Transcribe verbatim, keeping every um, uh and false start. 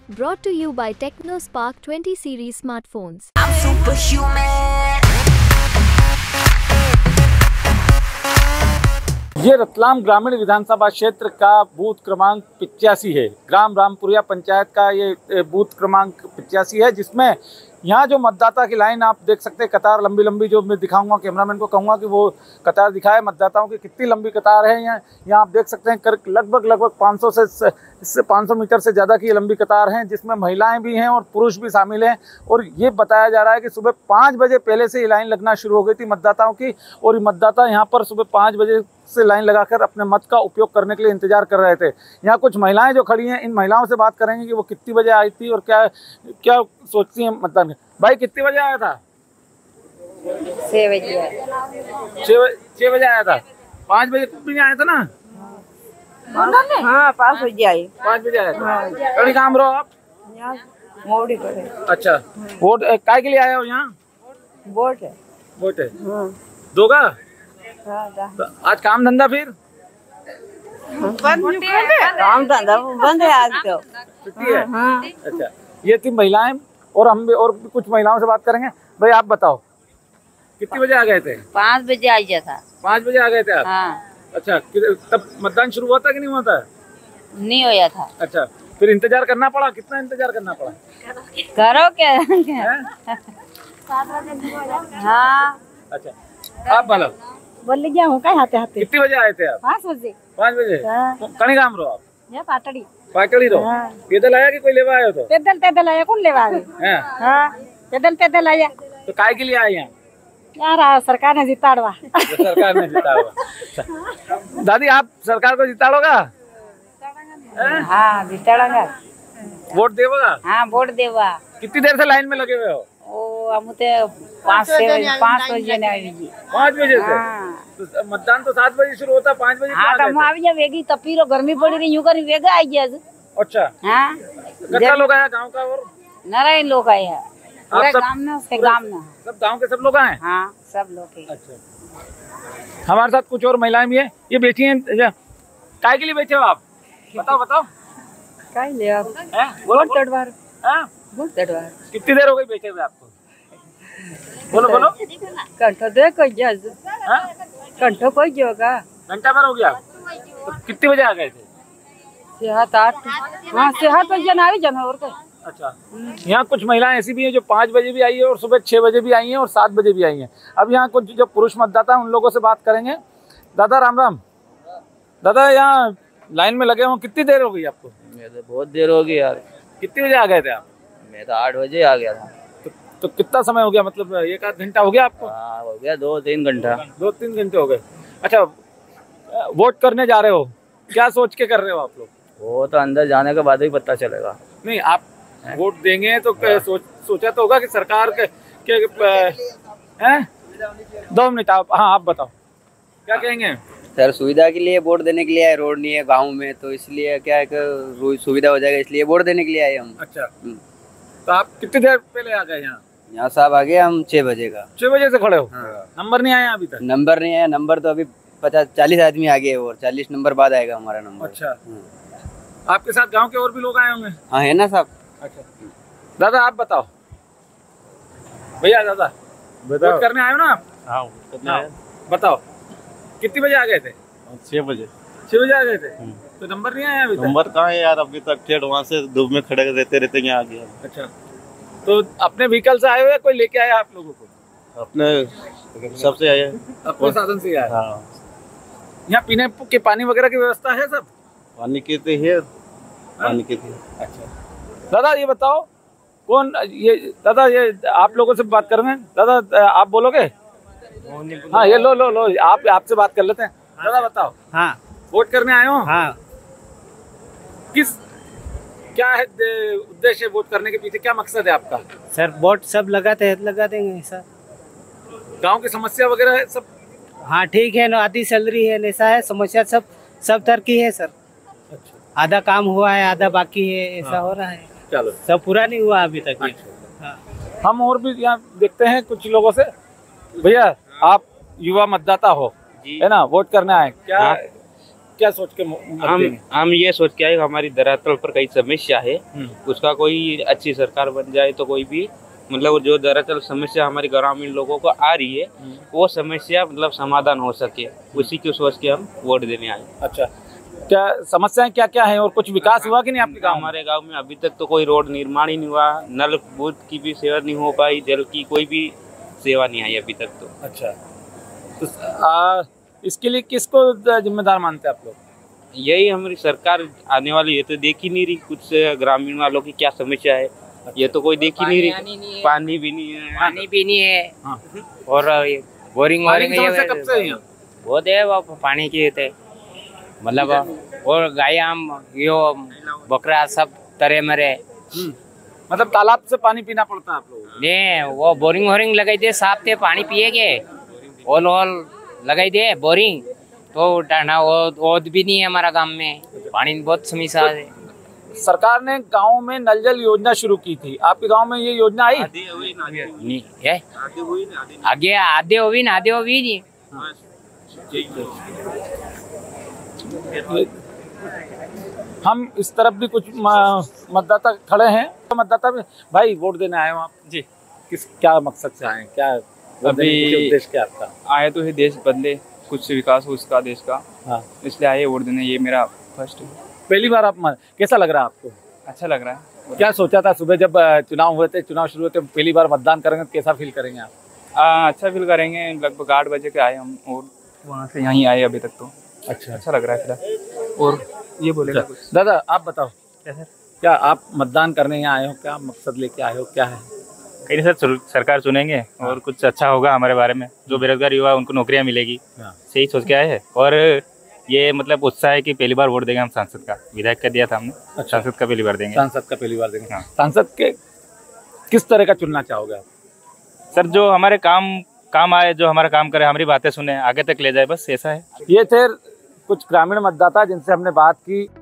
Brought to you by TechnoSpark twenty series smartphones. I'm superhuman. ये रतलाम ग्रामीण विधानसभा क्षेत्र का बूथ क्रमांक पिचासी है। ग्राम रामपुरिया पंचायत का ये बूथ क्रमांक पिचासी है, जिसमें यहाँ जो मतदाता की लाइन आप देख सकते हैं, कतार लंबी लंबी, जो मैं दिखाऊंगा, कैमरामैन को कहूँगा कि वो कतार दिखाए मतदाताओं की कितनी लंबी कतार है। यहाँ यहाँ आप देख सकते हैं कर लगभग लगभग पाँच सौ से इससे पाँच सौ मीटर से ज़्यादा की ये लंबी कतार हैं, जिसमें महिलाएं भी हैं और पुरुष भी शामिल हैं। और ये बताया जा रहा है कि सुबह पाँच बजे पहले से ये लाइन लगना शुरू हो गई थी मतदाताओं की, और मतदाता यहाँ पर सुबह पाँच बजे से लाइन लगाकर अपने मत का उपयोग करने के लिए इंतजार कर रहे थे। यहाँ कुछ महिलाएं जो खड़ी हैं, इन महिलाओं से बात करेंगे कि वो कितनी बजे आई थी और क्या क्या सोचती हैं मतदान में। भाई कितने बजे आया था? छः बजे छः बजे आया था। पाँच बजे भी आया था ना? हाँ, पाँच बजे आए। पाँच बजे आया था। कड़ी काम रहो आप? मोड़ी पर है। अच्छा, वोट काय के लिए आया हो यहाँ? वोट है। वोट है, हाँ। दोगा? हाँ, तो आज काम धंधा फिर काम धंधा बंद है आज तो। छुट्टी है? हाँ। अच्छा, ये थी महिलाएं और हम भी और भी कुछ महिलाओं से बात करेंगे। भाई आप बताओ कितने बजे आ गए थे? पाँच बजे आ गया था। पाँच बजे आ गए थे आप? हाँ। अच्छा, तब मतदान शुरू हुआ था कि नहीं हुआ था? नहीं होया था। अच्छा, फिर इंतजार करना पड़ा? कितना इंतजार करना पड़ा? करो क्या? हाँ। अच्छा, आप बोलो। बोल लीजिए हूँ क्या हाथे हाथे। कितने बजे आए थे आप? पाँच बजे। पाँच बजे। कहीं काम रहो आप? ये पाटड़ी। पाटड़ी रहो। हाँ। पैदल आया कि कोई लेवा आया? तो पैदल पैदल आया, कौन लेवा आए? हाँ, पैदल पैदल आया। तो काय के लिए आए यहाँ? यार सरकार ने जिताड़वा। सरकार ने जिताड़वा। दादी आप सरकार को जिताड़ोगा? हाँ, जिताड़ेगा। वोट देगा? हाँ, वोट देवा। कितनी देर से लाइन में लगे हुए हो? ओ हम तो पाँच से पाँच बजे ने आई जी। पाँच बजे से? हाँ। तो मतदान तो सात बजे शुरू होता, पाँच बजे? हाँ, तो आ गया वेगी तपीरो गर्मी पड़ी रही यूं कर वेगा आई गया। अच्छा। हाँ, कितना लोग आया गांव का? और नारायण लोग आए हैं पूरे सब, गांव में, उसके गांव में सब गांव के सब लोग आए? हाँ, सब लोग हैं। अच्छा, हमारे साथ कुछ और महिलाएं भी हैं। ये बैठी हैं, काय के लिए बैठे हो आप? बताओ बताओ। काय ले आप? वोट तड़वार। हाँ, वोट तड़वार। कितनी देर हो गई बैठे हुए आपको? बोलो बोलो। घंटा दे कोई जज। हाँ, घंटा कोई जोगा। घंटा भर हो गया। तो कितने बजे आ गए थे? सेहत आठ। हाँ, सेहत बजे ना आई जमा और कोई। अच्छा, यहाँ कुछ महिलाएं ऐसी भी हैं जो पाँच बजे भी आई है और सुबह छः बजे भी आई हैं और सात बजे भी आई हैं। अब यहाँ कुछ जो पुरुष मतदाता हैं उन लोगों से बात करेंगे। दादा राम राम। दादा यहाँ लाइन में लगे हो, कितनी देर हो गई आपको? मैं तो बहुत देर हो गई यार। कितने बजे आ गए थे आप? मैं तो आठ बजे आ गया था। तो, तो कितना समय हो गया, मतलब एक आध घंटा हो गया आपको? हाँ, हो गया दो तीन घंटा। दो तीन घंटे हो गए। अच्छा, वोट करने जा रहे हो, क्या सोच के कर रहे हो आप लोग? वो तो अंदर जाने के बाद ही पता चलेगा। नहीं, आप वोट देंगे तो हाँ। सोच, सोचा तो होगा कि सरकार के, के हैं? दो मिनट आप, हाँ आप बताओ क्या कहेंगे? सर सुविधा के लिए वोट देने के लिए आए, रोड नहीं है गांव में, तो इसलिए क्या है कि सुविधा हो जाएगा, इसलिए वोट देने के लिए आए हम। अच्छा, तो आप कितनी देर पहले आ गए यहाँ? यहाँ साहब आ गए हम छह बजे का। छह बजे से खड़े हो? हाँ। नंबर नहीं आया अभी तक? नंबर नहीं आया, नंबर तो अभी पचास चालीस आदमी आ गए और चालीस नंबर बाद आएगा हमारा नंबर। अच्छा, आपके साथ गाँव के और भी लोग आए होंगे? हाँ, है ना साहब। अच्छा, दादा आप बताओ। भैया दादा वोट करने आए हो ना आप? हाँ, हाँ, बताओ कितने बजे आ गए थे? छह बजे। छह बजे आ गए थे? तो नंबर नहीं आया अभी तक? नंबर कहाँ है यार, अभी तक ठेठ वहाँ से धूप में खड़े रहते रहते यहाँ आ गया। अच्छा, तो अपने व्हीकल से आए हुए कोई लेके आया आप लोगों को? अपने सबसे आए, अपने साधन से आए। हाँ। यहाँ पीने के पानी वगैरह की व्यवस्था है सब? पानी की तो है, पानी की थी। अच्छा, दादा ये बताओ कौन ये? दादा ये आप लोगों से बात कर रहे हैं। दादा आप बोलोगे? हाँ, ये लो लो लो, आप आपसे बात कर लेते हैं। दादा बताओ। हाँ, वोट करने आए हो? हाँ। किस क्या है उद्देश्य वोट करने के पीछे, क्या मकसद है आपका? सर वोट सब लगाते हैं, लगा देंगे सर। गांव की समस्या वगैरह है सब? हाँ ठीक है ना, आधी सैलरी है, ऐसा है समस्या सब सब तरह की है सर। अच्छा, आधा काम हुआ है, आधा बाकी है, ऐसा हाँ। हो रहा है। चलो, सब पूरा नहीं हुआ अभी तक। अच्छा। हाँ। हम और भी यहाँ देखते हैं कुछ लोगों से। भैया आप युवा मतदाता हो, है ना, वोट करने आए, क्या क्या सोच के मत हम देंगे? हम ये सोच के आए हमारी धरातल पर कई समस्या है, उसका कोई अच्छी सरकार बन जाए तो कोई भी मतलब जो दरअसल समस्या हमारे ग्रामीण लोगों को आ रही है वो समस्या मतलब समाधान हो सके, उसी की सोच के हम वोट देने आए। अच्छा, क्या समस्याएं क्या क्या है और कुछ विकास हुआ कि नहीं आपके गांव में? हमारे गांव में अभी तक तो कोई रोड निर्माण ही नहीं हुआ, नल बूथ की भी सेवा नहीं हो पाई, जल की कोई भी सेवा नहीं आई अभी तक तो। अच्छा, तो आ, इसके लिए किसको जिम्मेदार मानते हैं आप लोग? यही हमारी सरकार आने वाली है तो देख ही नहीं रही कुछ ग्रामीण वालों की क्या समस्या है, ये तो कोई देख ही नहीं रही। पानी भी नहीं है, पानी भी नहीं है। हाँ। और बोरिंग पानी की समस्या कब से है यहाँ? बहुत है वो पानी की थे मतलब और गाय हम यो बकरा सब तरे मरे मतलब तालाब से पानी पीना पड़ता है आप लोगों को? ने वो बोरिंग वोरिंग लगाई दे साफ थे पानी पिएगे ओल ओल लगाई दे बोरिंग तो टाना ओद भी नहीं है हमारा गांव में, पानी बहुत समस्या है। सरकार ने गांव में नल जल योजना शुरू की थी, आपके गांव में ये योजना आई? नहीं है आगे आधे होवी ना आधे होवी नहीं। हम इस तरफ भी कुछ मतदाता खड़े हैं, तो मतदाता भी भाई वोट देने आए हो आप जी? किस क्या मकसद से आए हैं, क्या अभी उद्देश्य क्या आपका? आए तो है देश बदले, कुछ विकास हो उसका देश का, हाँ, इसलिए आए वोट देने। ये मेरा फर्स्ट है। पहली बार आप मन, कैसा लग रहा है आपको? अच्छा लग रहा है। क्या सोचा था सुबह जब चुनाव हुए थे, चुनाव शुरू हुए थे, पहली बार मतदान करेंगे, कैसा फील करेंगे आप? आ, अच्छा फील करेंगे। लगभग आठ बजे के आए हम और वहाँ से यहीं आए अभी तक तो। अच्छा अच्छा लग रहा है फिलहाल। और ये बोलेगा कुछ? दादा आप बताओ, क्या सर? क्या आप मतदान करने यहाँ आए हो, क्या मकसद लेके आए हो, क्या है? कहीं सर सरकार चुनेंगे और कुछ अच्छा होगा हमारे बारे में, जो बेरोजगार युवा उनको नौकरियां मिलेगी, सही सोच के आए हैं। और ये मतलब उत्साह है कि पहली बार वोट देंगे हम सांसद का, विधायक का दिया था हमने। अच्छा। सांसद का पहली बार देंगे। सांसद का पहली बार देंगे। हाँ। सांसद के किस तरह का चुनना चाहोगे आप? सर जो हमारे काम काम आए, जो हमारा काम करे, हमारी बातें सुने, आगे तक ले जाए, बस ऐसा है। ये थे कुछ ग्रामीण मतदाता जिनसे हमने बात की।